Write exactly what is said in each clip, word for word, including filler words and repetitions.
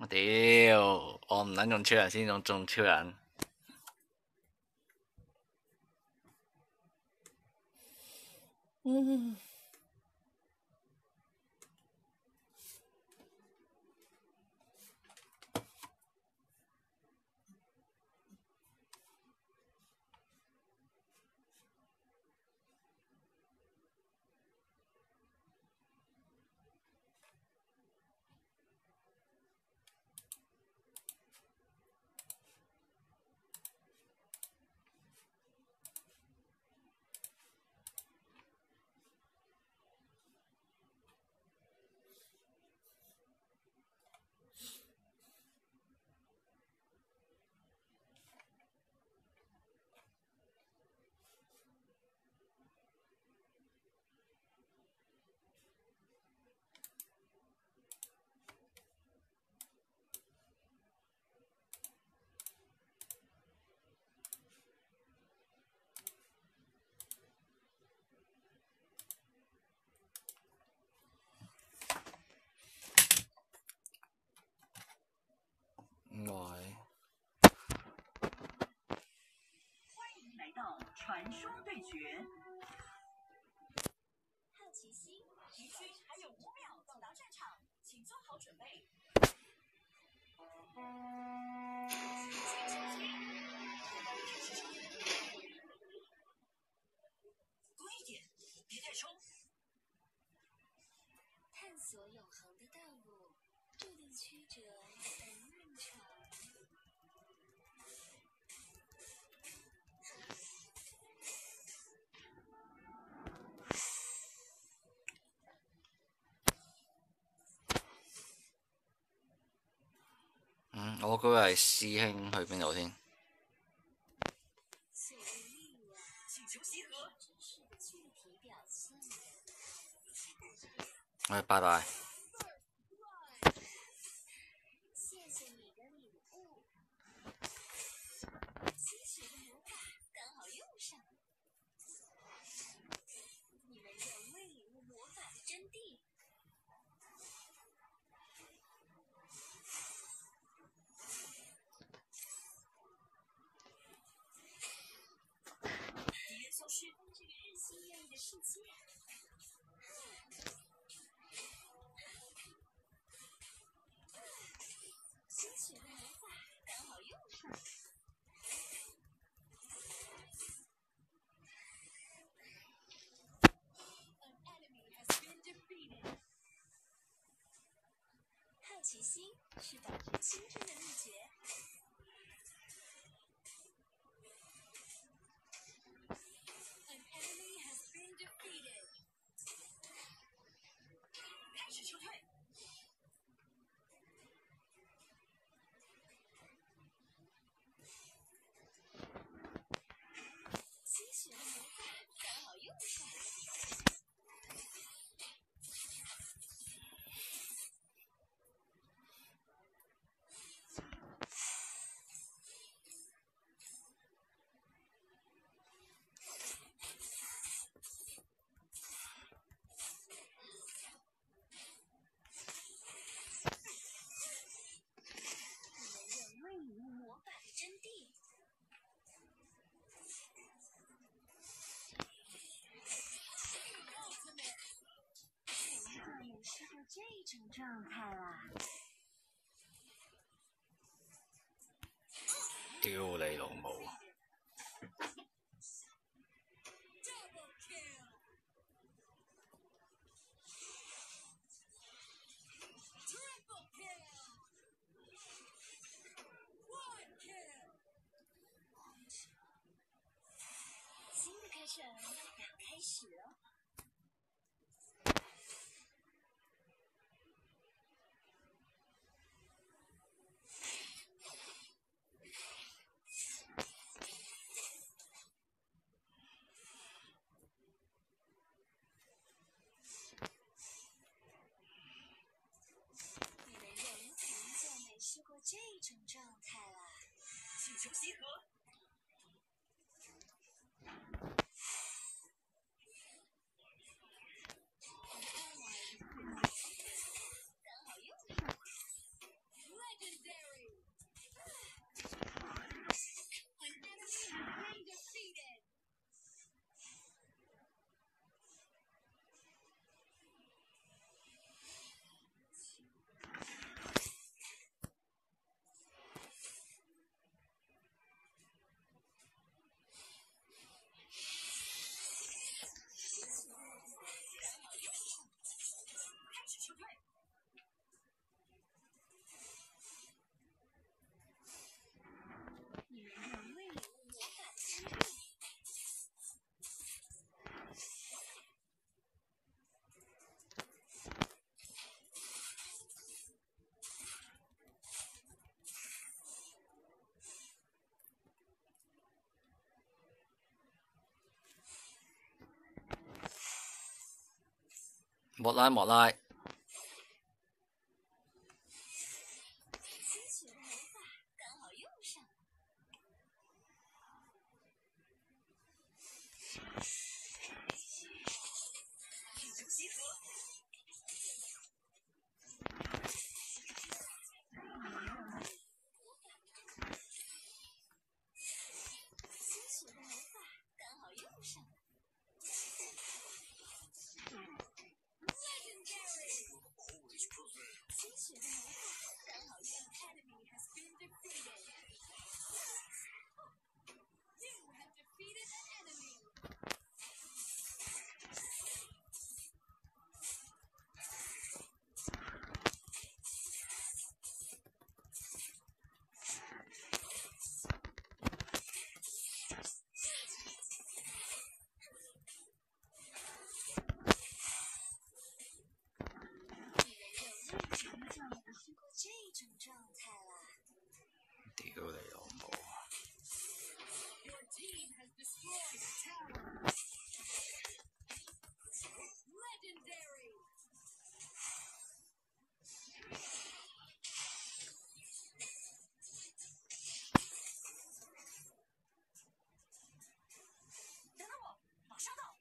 我屌，我唔撚用超人先用中超人。嗯。 传说对决，好奇心，敌军还有五秒到达战场，请做好准备。多一点，别太冲。探索永恒的道路，注定曲折而漫长。 嗯，我嗰位係師兄去邊度先？誒，拜拜。 謝謝你的禮物，吸血的魔法剛好用上。你們仍未領悟魔法的真諦。敌人消失，這個日新月異的世界。吸血的魔法剛好用上。好奇心是保持清澈的秘訣。An enemy has been defeated. 开始撤退。吸血的魔法刚好用上。真谛。怎么也是个这种状态啦？ 屌你老母！ 新的课程要开始了。你们人很久没试过这种状态啦。请求集合。 莫拉莫拉。 吸血的魔法刚好用上。集合。吸血的魔法刚好用上。Legendary。吸血的魔法刚好用。Enemy has been defeated. You have defeated an enemy. 这种状态啦。 屌你老母 ！Your team has destroyed a tower. Legendary. 等等我，马上到。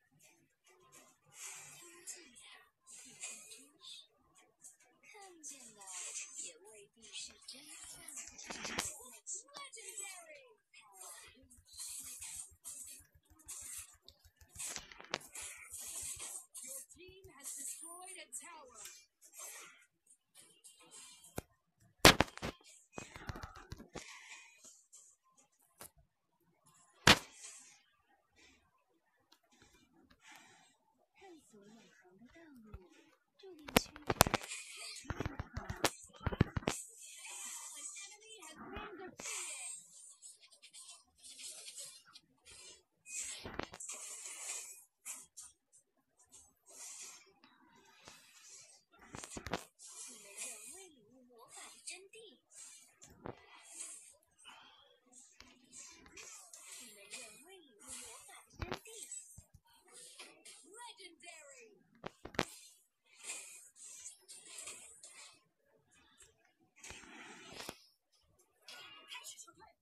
看见的也未必是真相。Legendary。Your team has destroyed a tower. 探索永恒的道路，注定曲折。你们仍未领悟魔法的真谛。你们仍未领悟魔法的真谛。Legendary。开始撤退。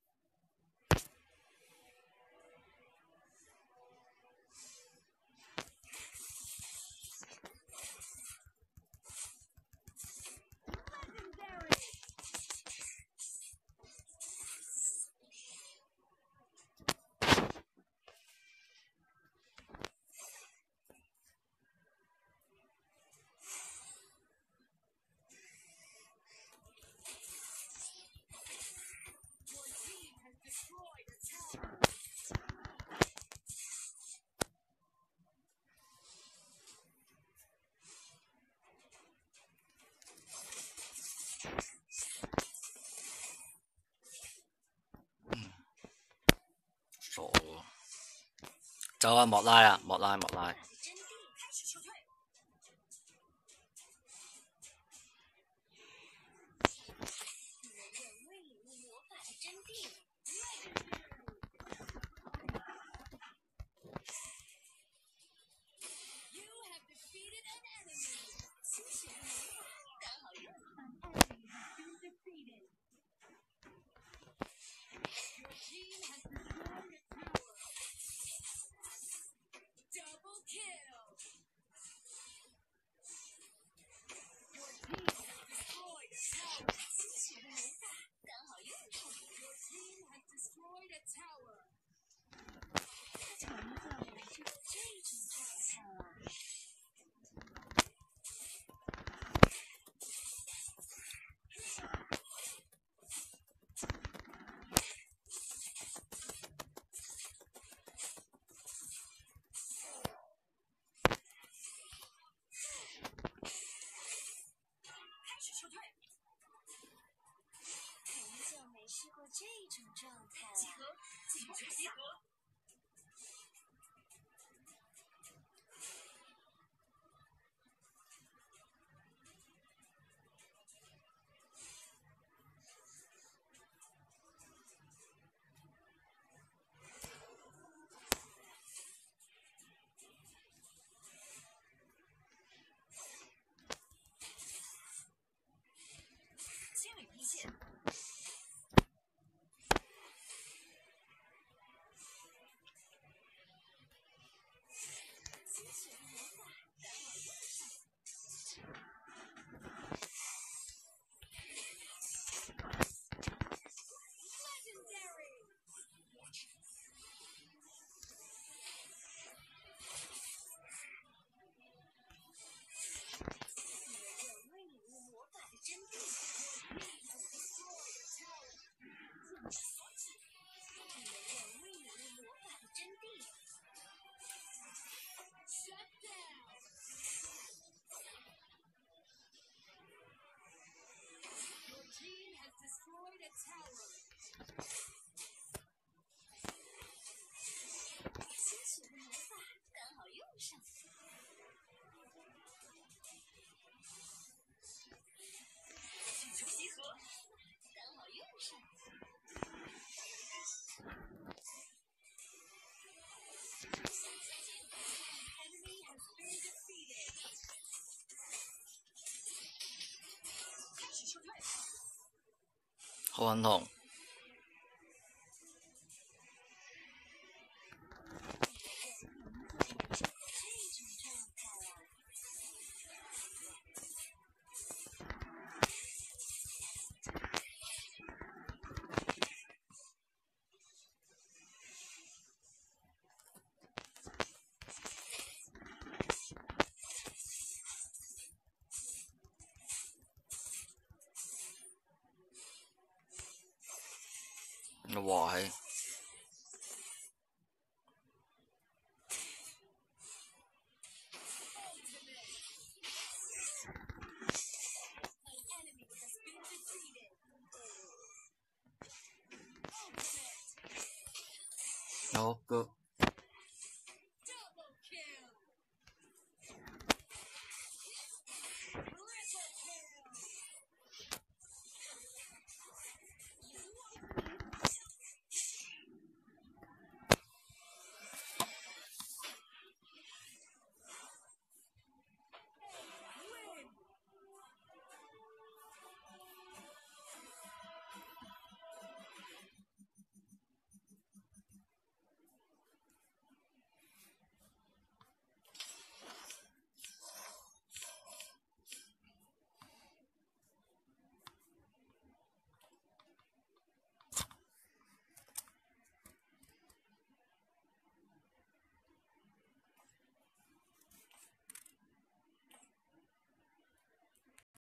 傻喎！走啊，莫拉啊，莫拉莫拉。 Double kill. 個很紅。哇係！好個。